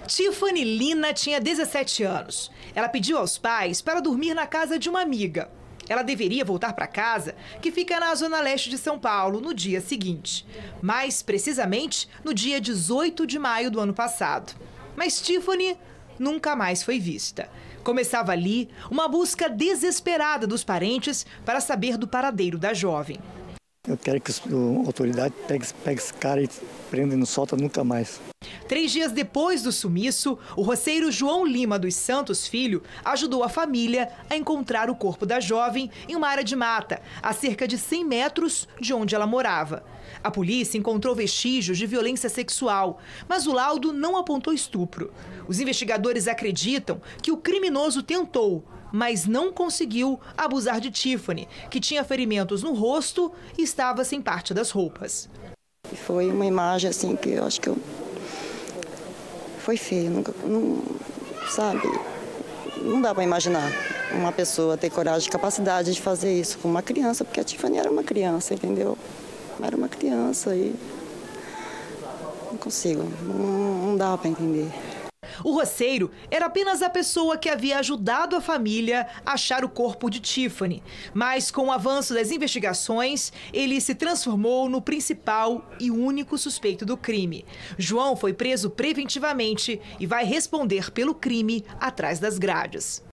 Tiffany Lina tinha 17 anos. Ela pediu aos pais para dormir na casa de uma amiga. Ela deveria voltar para casa, que fica na zona leste de São Paulo, no dia seguinte. Mais precisamente, no dia 18 de maio do ano passado. Mas Tiffany nunca mais foi vista. Começava ali uma busca desesperada dos parentes para saber do paradeiro da jovem. Eu quero que a autoridade pegue esse cara e prenda e não solta nunca mais. 3 dias depois do sumiço, o roceiro João Lima dos Santos Filho ajudou a família a encontrar o corpo da jovem em uma área de mata, a cerca de 100 metros de onde ela morava. A polícia encontrou vestígios de violência sexual, mas o laudo não apontou estupro. Os investigadores acreditam que o criminoso tentou, mas não conseguiu abusar de Tiffany, que tinha ferimentos no rosto e estava sem parte das roupas. Foi uma imagem assim que eu acho que foi feio, sabe? Não dá para imaginar uma pessoa ter coragem, capacidade de fazer isso com uma criança, porque a Tiffany era uma criança, entendeu? Era uma criança e não consigo, não dá para entender. O roceiro era apenas a pessoa que havia ajudado a família a achar o corpo de Tiffany. Mas com o avanço das investigações, ele se transformou no principal e único suspeito do crime. João foi preso preventivamente e vai responder pelo crime atrás das grades.